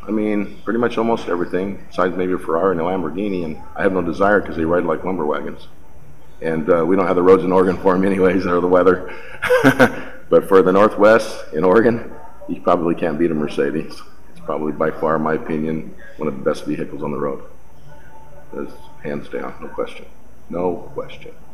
I mean, pretty much almost everything, besides maybe a Ferrari and a Lamborghini, and I have no desire because they ride like lumber wagons. And we don't have the roads in Oregon for them anyways, or the weather. But for the Northwest in Oregon, you probably can't beat a Mercedes. It's probably by far, in my opinion, one of the best vehicles on the road. That's hands down, no question. No question.